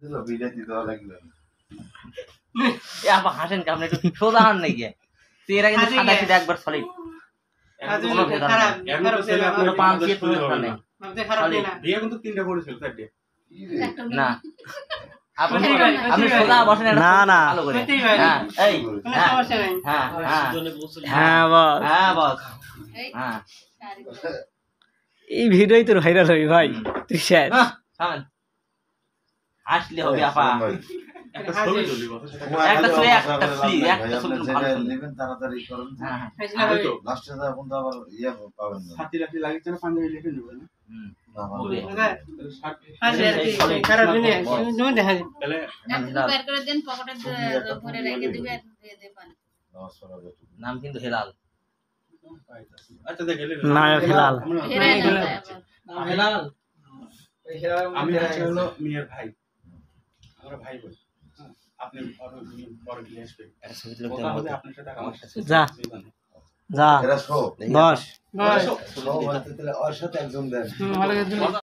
এ আপা হাসেন কি আপনি একটু সোজা হান নাই গিয়ে তেরা কিন্তু সাদা সিধা একবার সলিড কোনো ভেদাল নেই কোনো পাঁচ দিয়ে কোনো ভেদাল নেই বিয়ে কিন্তু তিনটা করেছিল চারটে না আপনি আপনি সোজা বসেন না না ভালো করে হ্যাঁ এই হ্যাঁ হ্যাঁ হ্যাঁ বস হ্যাঁ বস হ্যাঁ এই ভিডিওই তোর ভাইরাল হই ভাই তুই শেষ থামেন আসলে হবে আপা একটা ছবি তুলি বস একটা ছবি একটা ফ্রি একটা ছবি ভালো নেবেন তাড়াতাড়ি করুন হ্যাঁ লাস্টে তো এখন তো আবার ইয়ে পাবেন না হাতি রাখি লাগিয়েছে না পাঞ্জাবি লিখে নেবে না না হবে তাহলে নাম কিন্তু হেলাল আচ্ছা দেখলে নায়ক হেলাল হেলাল আমি হলো মিয়ার ভাই আমরা ভাই বলি আপনি বড় গিয়ে আসবে ছবি তুলতে কথা হবে আপনার সাথে আমার সাথে যা যা এরা সব বস সব বলতে তাহলে ওর সাথে একজন দেন